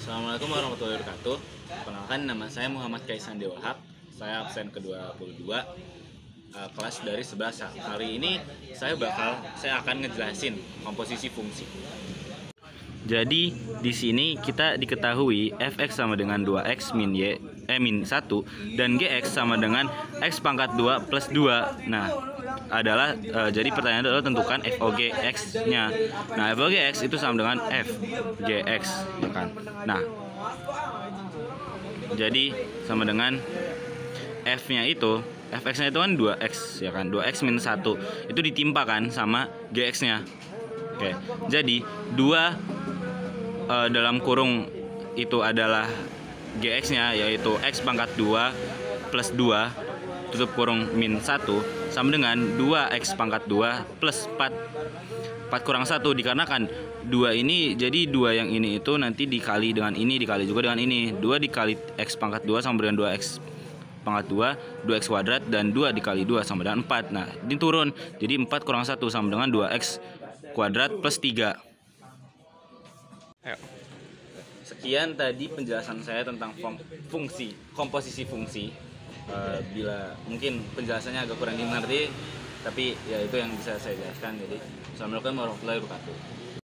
Assalamualaikum warahmatullahi wabarakatuh. Perkenalkan, nama saya Muhammad Kaisan Dewahab. Saya absen ke-22 kelas dari 11A. Kali ini saya akan ngejelasin komposisi fungsi. Jadi di sini kita diketahui fx sama dengan 2x min 1 dan gx sama dengan x pangkat 2 plus 2. Nah, jadi pertanyaan adalah tentukan FOGX-nya. Nah, FOGX itu sama dengan FGX, ya kan? Nah, jadi sama dengan F-nya itu, Fx-nya itu kan 2x, ya kan? 2x min 1 itu ditimpakan sama GX-nya. Oke. Jadi 2 dalam kurung itu adalah GX-nya, yaitu x pangkat 2 plus 2 tutup kurung min 1 sama dengan 2x pangkat 2 plus 4 kurang 1, dikarenakan 2 ini, jadi 2 yang ini itu nanti dikali dengan ini, dikali juga dengan ini. 2 dikali x pangkat 2 sama dengan 2x pangkat 2, 2x kuadrat, dan 2 dikali 2 sama dengan 4. Nah, ini turun, jadi 4 kurang 1 sama dengan 2x kuadrat plus 3. Ayo. Sekian tadi penjelasan saya tentang komposisi fungsi. Bila mungkin penjelasannya agak kurang dimengerti, tapi ya itu yang bisa saya jelaskan. Jadi, assalamualaikum warahmatullahi wabarakatuh.